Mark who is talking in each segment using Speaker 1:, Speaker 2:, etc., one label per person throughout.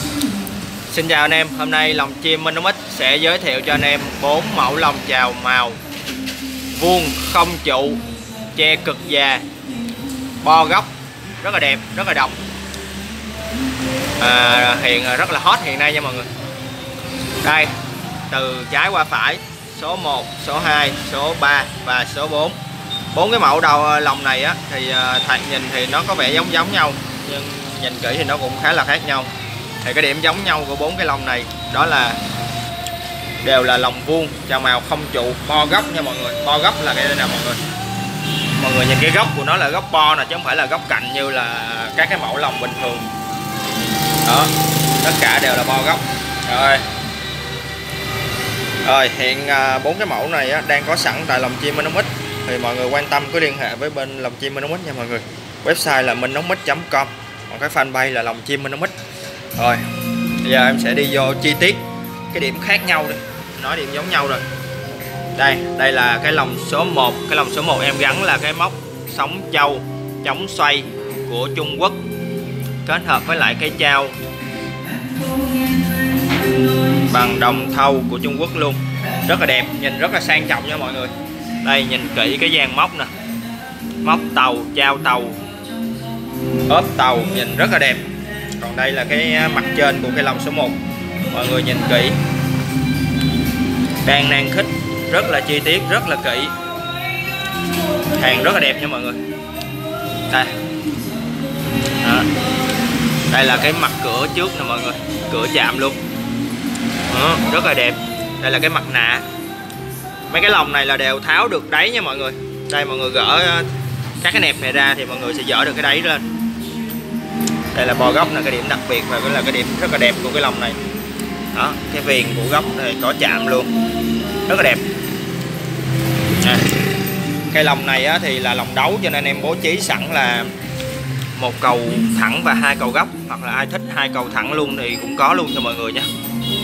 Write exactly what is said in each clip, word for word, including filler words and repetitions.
Speaker 1: Xin chào anh em, hôm nay Lồng Chim Minh Ống Ích sẽ giới thiệu cho anh em bốn mẫu lồng chào màu vuông không trụ, che cực già, bo góc, rất là đẹp, rất là độc, à, hiện rất là hot hiện nay nha mọi người. Đây, từ trái qua phải, số một, số hai, số ba và số bốn. Bốn cái mẫu đầu lồng này á thì thoạt nhìn thì nó có vẻ giống giống nhau, nhưng nhìn kỹ thì nó cũng khá là khác nhau. Thì cái điểm giống nhau của bốn cái lồng này đó là đều là lồng vuông chào màu không trụ, bo góc nha mọi người. Bo góc là cái này nè mọi người. Mọi người nhìn cái góc của nó là góc bo nè, chứ không phải là góc cạnh như là các cái mẫu lồng bình thường. Đó, tất cả đều là bo góc. Rồi. Rồi, hiện bốn cái mẫu này á, đang có sẵn tại Lồng Chim Minh Ống Ích. Thì mọi người quan tâm cứ liên hệ với bên Lồng Chim Minh Ống Ích nha mọi người. Website là minh ống ích chấm com, còn cái fanpage là Lồng Chim Minh Ống Ích. Rồi, bây giờ em sẽ đi vô chi tiết cái điểm khác nhau đi. Nói điểm giống nhau rồi. Đây, đây là cái lồng số một. Cái lồng số một em gắn là cái móc sóng trâu chống xoay của Trung Quốc, kết hợp với lại cái trao bằng đồng thau của Trung Quốc luôn. Rất là đẹp, nhìn rất là sang trọng nha mọi người. Đây, nhìn kỹ cái dàn móc nè. Móc tàu, trao tàu, ốp tàu, nhìn rất là đẹp. Còn đây là cái mặt trên của cái lồng số một. Mọi người nhìn kỹ, đang nan khích, rất là chi tiết, rất là kỹ, hàng rất là đẹp nha mọi người. Đây. Đó. Đây là cái mặt cửa trước nè mọi người, cửa chạm luôn. Đó, rất là đẹp. Đây là cái mặt nạ. Mấy cái lồng này là đều tháo được đáy nha mọi người. Đây, mọi người gỡ các cái nẹp này ra thì mọi người sẽ dỡ được cái đáy lên. Đây là bo góc là cái điểm đặc biệt và cũng là cái điểm rất là đẹp của cái lồng này. Đó, cái viền của góc này có chạm luôn, rất là đẹp. À, cái lồng này á, thì là lồng đấu cho nên em bố trí sẵn là một cầu thẳng và hai cầu góc, hoặc là ai thích hai cầu thẳng luôn thì cũng có luôn cho mọi người nha.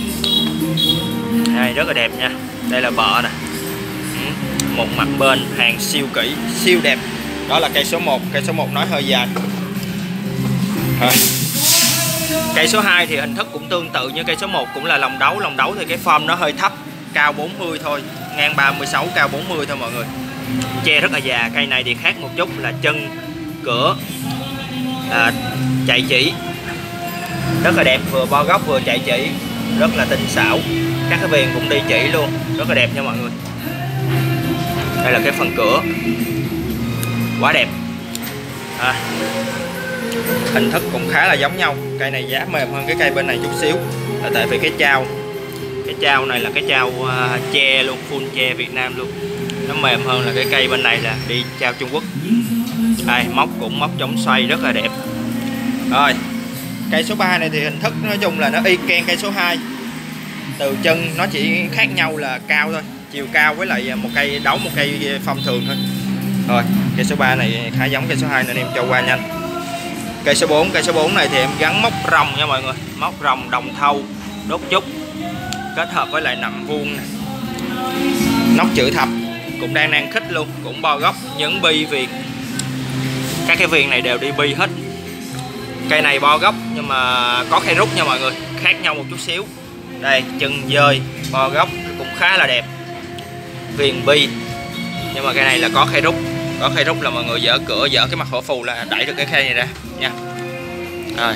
Speaker 1: Đây, rất là đẹp nha. Đây là bợ nè, một mặt bên hàng siêu kỹ, siêu đẹp. Đó là cây số một. Cây số một nói hơi dài. À, cây số hai thì hình thức cũng tương tự như cây số một, cũng là lồng đấu. Lồng đấu thì cái form nó hơi thấp, cao bốn mươi thôi, ngang ba mươi sáu, cao bốn mươi thôi mọi người. Che rất là già. Cây này thì khác một chút là chân cửa à, chạy chỉ rất là đẹp, vừa bo góc vừa chạy chỉ, rất là tinh xảo. Các cái viền cũng đi chỉ luôn, rất là đẹp nha mọi người. Đây là cái phần cửa, quá đẹp. À, hình thức cũng khá là giống nhau. Cây này giá mềm hơn cái cây bên này chút xíu, là tại vì cái trao cái trao này là cái trao uh, che luôn, full che Việt Nam luôn. Nó mềm hơn là cái cây bên này là đi trao Trung Quốc. Đây, móc cũng móc chống xoay rất là đẹp. Rồi, cây số ba này thì hình thức nói chung là nó y chang cây số hai. Từ chân nó chỉ khác nhau là cao thôi, chiều cao với lại một cây đấu, một cây phong thường thôi. Rồi, cây số ba này khá giống cây số hai nên em cho qua nhanh. Cây số bốn, cây số bốn này thì em gắn móc rồng nha mọi người. Móc rồng đồng thau, đốt trúc, kết hợp với lại nặm vuông này. Nóc chữ thập cũng đang nan khích luôn, cũng bo góc, nhấn bi viền. Các cái viền này đều đi bi hết. Cây này bo góc nhưng mà có khay rút nha mọi người, khác nhau một chút xíu. Đây, chân dơi, bo góc cũng khá là đẹp, viền bi. Nhưng mà cây này là có khay rút. Có khay rút là mọi người dỡ cửa, dỡ cái mặt hổ phù là đẩy được cái khay này ra nha. Rồi.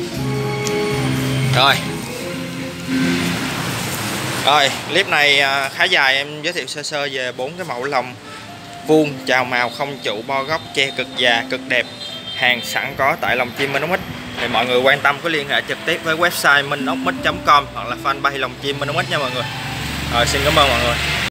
Speaker 1: Rồi. Rồi, clip này khá dài, em giới thiệu sơ sơ về bốn cái mẫu lồng vuông chào màu không trụ, bo góc, che cực già, cực đẹp. Hàng sẵn có tại Lồng Chim Minh Ống Ích. Thì mọi người quan tâm có liên hệ trực tiếp với website minh ống ích chấm com hoặc là fanpage Lồng Chim Minh Ống Ích nha mọi người. Rồi, xin cảm ơn mọi người.